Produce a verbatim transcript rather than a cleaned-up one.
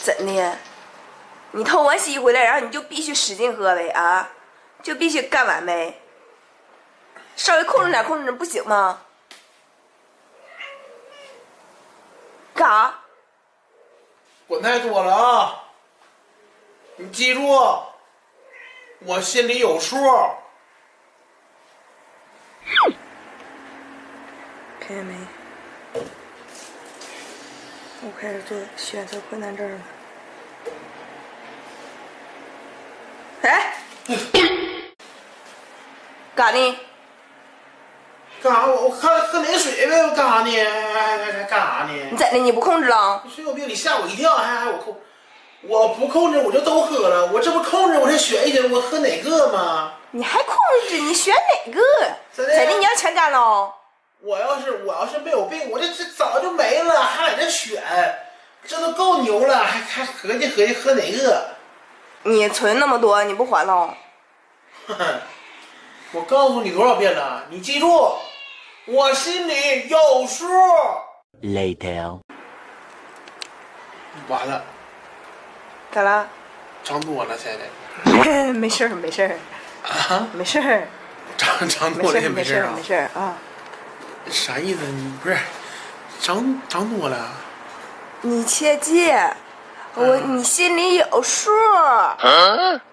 真的，你偷完西回来，然后你就必须使劲喝呗啊，就必须干完呗。稍微控制点，控制点不行吗？干啥？ 管太多了啊！你记住，我心里有数。 看见没？我开始做选择困难症了。哎，干啥呢？ 干啥？我我喝喝点水呗，我干啥呢？还还还干啥呢？ 你怎的？你不控制了？ 你谁有病？你吓我一跳，还还我控？我不控制我就都喝了，我这不控制我才选一选，我喝哪个吗？ 你还控制？你选哪个？ 真的？ 真的？你要全干了？ 我要是我要是没有病，我这这早就没了，还在这选，这都够牛了，还还合计合计喝哪个？ 你存那么多，你不还了？ 我告诉你多少遍了，你记住，我心里有数。 Later。 完了， 咋了？ 长多了现在。 没事儿，没事儿。 啊？ 没事儿。 长长多了也没事啊？ 没事儿啊。 啥意思？你不是长长多了？ 你切记，我你心里有数。 啊